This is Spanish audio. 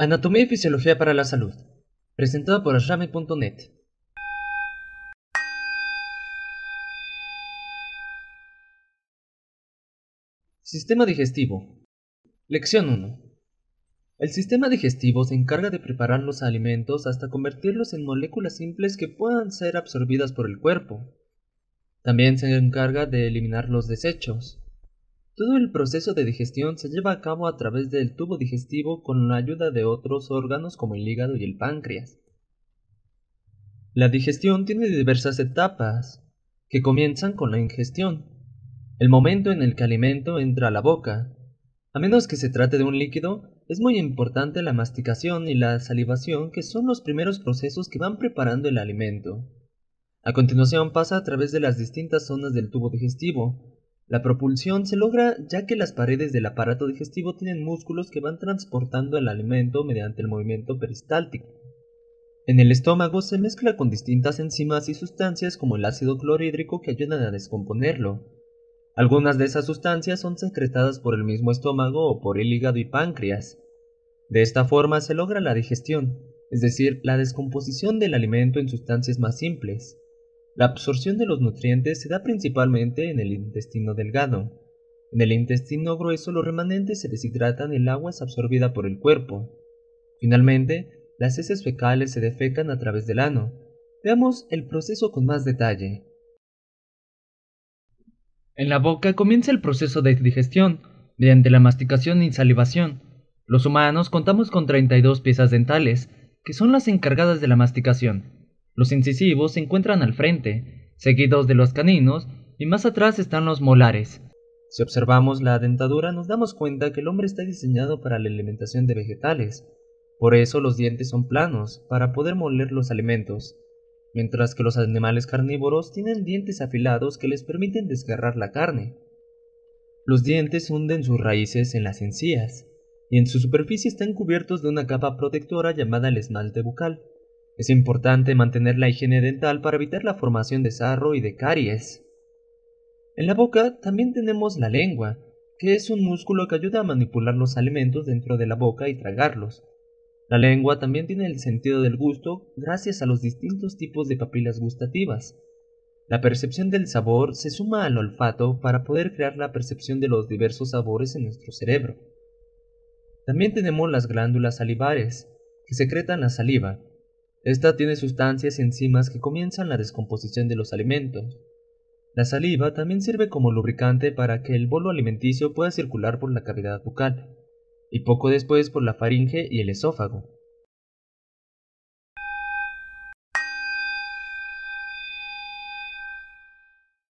Anatomía y Fisiología para la Salud, presentado por Ashrami.net. Sistema digestivo. Lección 1. El sistema digestivo se encarga de preparar los alimentos hasta convertirlos en moléculas simples que puedan ser absorbidas por el cuerpo. También se encarga de eliminar los desechos. Todo el proceso de digestión se lleva a cabo a través del tubo digestivo con la ayuda de otros órganos como el hígado y el páncreas. La digestión tiene diversas etapas, que comienzan con la ingestión, el momento en el que el alimento entra a la boca. A menos que se trate de un líquido, es muy importante la masticación y la salivación, que son los primeros procesos que van preparando el alimento. A continuación pasa a través de las distintas zonas del tubo digestivo. La propulsión se logra ya que las paredes del aparato digestivo tienen músculos que van transportando el alimento mediante el movimiento peristáltico. En el estómago se mezcla con distintas enzimas y sustancias como el ácido clorhídrico que ayudan a descomponerlo. Algunas de esas sustancias son secretadas por el mismo estómago o por el hígado y páncreas. De esta forma se logra la digestión, es decir, la descomposición del alimento en sustancias más simples. La absorción de los nutrientes se da principalmente en el intestino delgado. En el intestino grueso los remanentes se deshidratan y el agua es absorbida por el cuerpo. Finalmente, las heces fecales se defecan a través del ano. Veamos el proceso con más detalle. En la boca comienza el proceso de digestión, mediante la masticación y salivación. Los humanos contamos con 32 piezas dentales, que son las encargadas de la masticación. Los incisivos se encuentran al frente, seguidos de los caninos, y más atrás están los molares. Si observamos la dentadura nos damos cuenta que el hombre está diseñado para la alimentación de vegetales. Por eso los dientes son planos, para poder moler los alimentos, mientras que los animales carnívoros tienen dientes afilados que les permiten desgarrar la carne. Los dientes hunden sus raíces en las encías, y en su superficie están cubiertos de una capa protectora llamada el esmalte bucal. Es importante mantener la higiene dental para evitar la formación de sarro y de caries. En la boca también tenemos la lengua, que es un músculo que ayuda a manipular los alimentos dentro de la boca y tragarlos. La lengua también tiene el sentido del gusto gracias a los distintos tipos de papilas gustativas. La percepción del sabor se suma al olfato para poder crear la percepción de los diversos sabores en nuestro cerebro. También tenemos las glándulas salivares, que secretan la saliva. Esta tiene sustancias y enzimas que comienzan la descomposición de los alimentos. La saliva también sirve como lubricante para que el bolo alimenticio pueda circular por la cavidad bucal, y poco después por la faringe y el esófago.